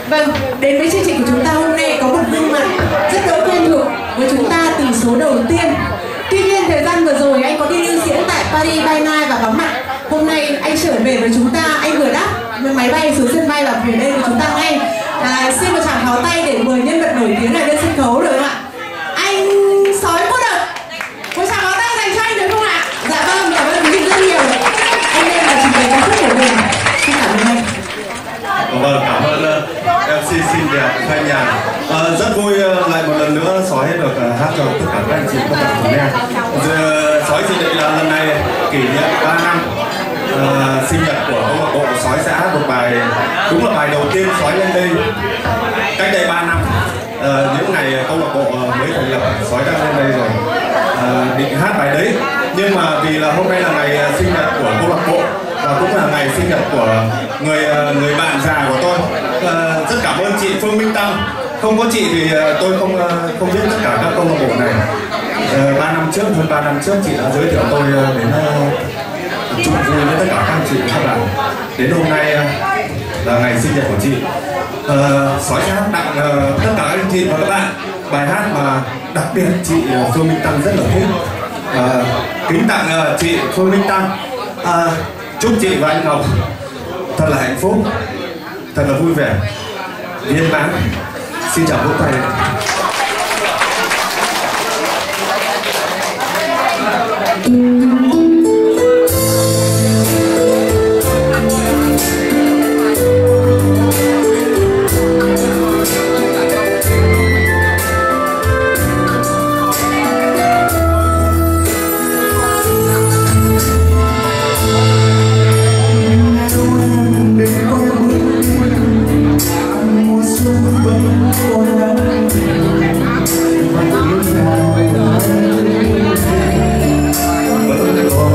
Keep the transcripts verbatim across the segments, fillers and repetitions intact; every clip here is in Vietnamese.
Vâng, đến với chương trình của chúng ta hôm nay có một gương mặt rất đỗi quen thuộc với chúng ta từ số đầu tiên. Tuy nhiên thời gian vừa rồi anh có đi lưu diễn tại Paris by Night và vắng mặt. Hôm nay anh trở về với chúng ta, anh vừa đáp máy bay xuống sân bay và về đây với chúng ta ngay. À, xin một tràng pháo tay để mời nhân vật nổi tiếng này lên sân khấu được không ạ? Anh Sói Cô Đực. Một tràng pháo tay dành cho anh được không ạ? Dạ vâng, cảm ơn quý vị rất nhiều. Anh lên và trình bày ca khúc của mình. Xin cảm ơn anh. Vâng, cảm ơn uh, em xê xinh đẹp Thanh Nhàn. Uh, rất vui uh, lại một lần nữa Sói được uh, hát cho tất cả các anh chị các bạn cùng nghe. Uh, Sói dự định là lần này kỷ niệm ba năm uh, sinh nhật của câu lạc bộ Sói Xã, một bài đúng là bài đầu tiên Sói lên đây cách đây ba năm. Uh, những ngày câu lạc bộ uh, mới thành lập, Sói đã lên đây rồi uh, định hát bài đấy. Nhưng mà vì là hôm nay là ngày uh, sinh nhật của câu lạc bộ và cũng là ngày sinh nhật của người người bạn già của tôi. À, rất cảm ơn chị Phương Minh Tâm. Không có chị thì tôi không không biết tất cả các câu lạc bộ này. À, ba năm trước, hơn ba năm trước chị đã giới thiệu tôi đến uh, chúc vui với tất cả các anh chị các bạn. Đến hôm nay uh, là ngày sinh nhật của chị. Uh, Sói hát tặng uh, tất cả các anh chị và các bạn bài hát mà đặc biệt chị uh, Phương Minh Tâm rất là thích. Uh, kính tặng uh, chị Phương Minh Tâm. Uh, Chúc chị và anh Ngọc thật là hạnh phúc, thật là vui vẻ, viên mãn. Xin chào vỗ tay. Hãy subscribe cho kênh Ghiền Mì Gõ để không bỏ lỡ những video hấp dẫn.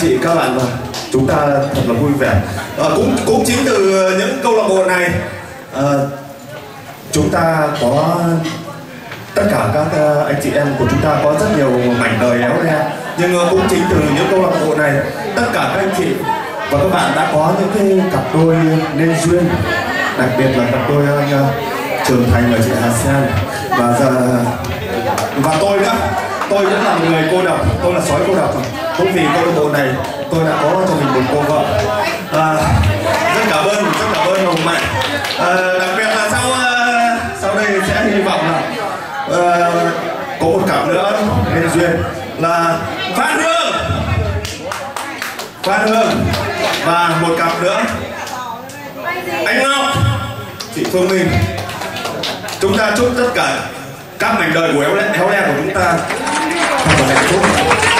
chị các bạn và chúng ta thật là vui vẻ. À, cũng cũng chính từ những câu lạc bộ này à, chúng ta có tất cả các anh chị em của chúng ta có rất nhiều mảnh đời éo le, nhưng cũng chính từ những câu lạc bộ này tất cả các anh chị và các bạn đã có những cái cặp đôi nên duyên, đặc biệt là cặp đôi anh Trường Thành và chị Hà Sen và giờ và tôi nữa. Tôi cũng là một người cô độc, tôi là sói cô độc. Cũng vì câu lạc bộ này tôi đã có cho mình một cô vợ. À, rất cảm ơn, rất cảm ơn hồng mẹ. À, đặc biệt là sau sau đây sẽ hy vọng là à, có một cặp nữa nên duyên là Phan Hương, Phan Hương và một cặp nữa anh Ngọc, chị Phương Minh. Chúng ta chúc tất cả các mảnh đời của éo le của chúng ta thật là hạnh phúc.